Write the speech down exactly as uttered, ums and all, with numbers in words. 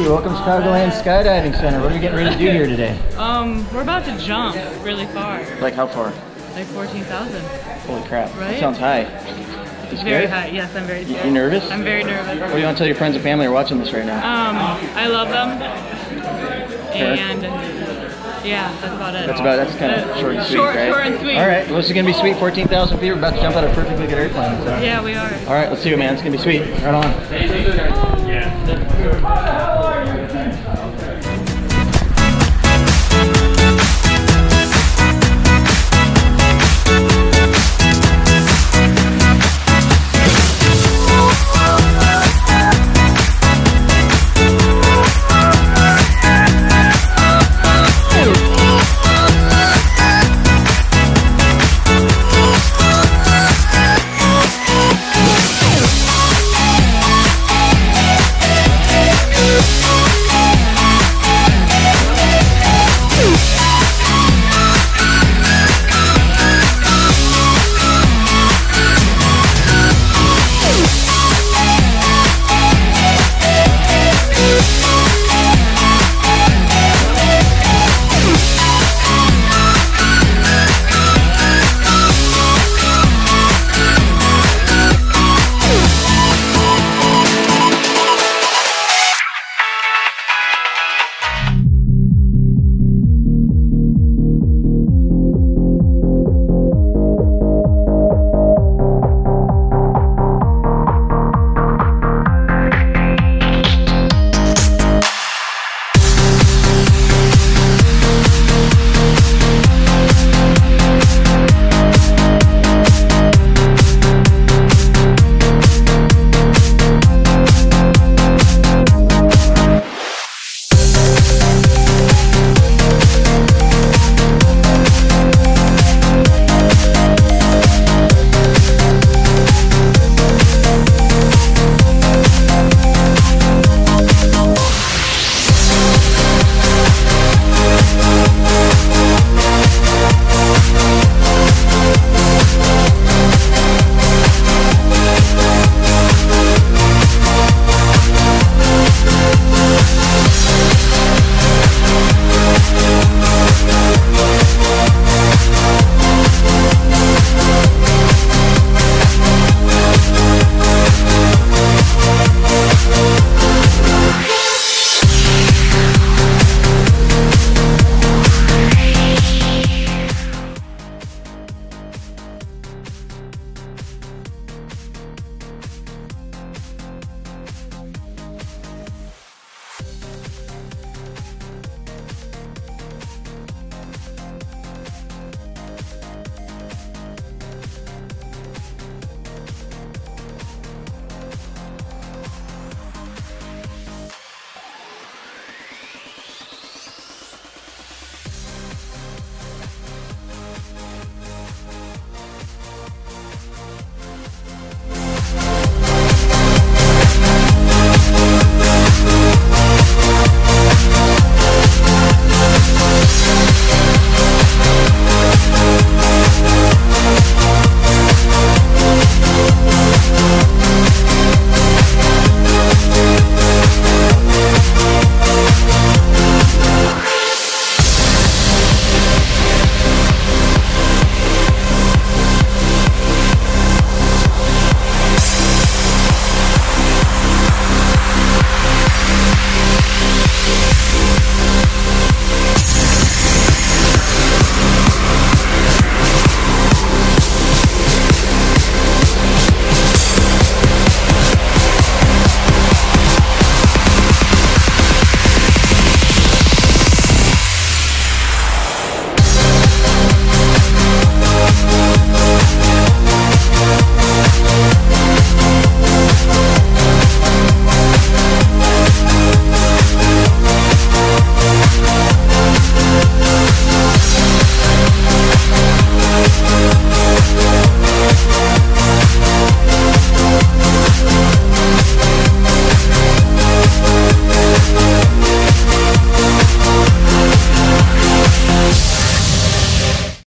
welcome to Chicagoland Skydiving Center. What are we getting ready to do here today? Um, we're about to jump really far. Like how far? Like fourteen thousand. Holy crap, right? That sounds high. You Very high, yes, I'm very scared. You nervous? I'm very nervous. What do you want to tell your friends and family who are watching this right now? Um, I love them. And yeah, that's about it. That's about that's kind of uh, short and sweet, short, right? Short and sweet. All right, well, this is going to be sweet, fourteen thousand feet. We're about to jump out of a perfectly good airplane. So. Yeah, we are. All right, let's see it, man. It's going to be sweet. Right on.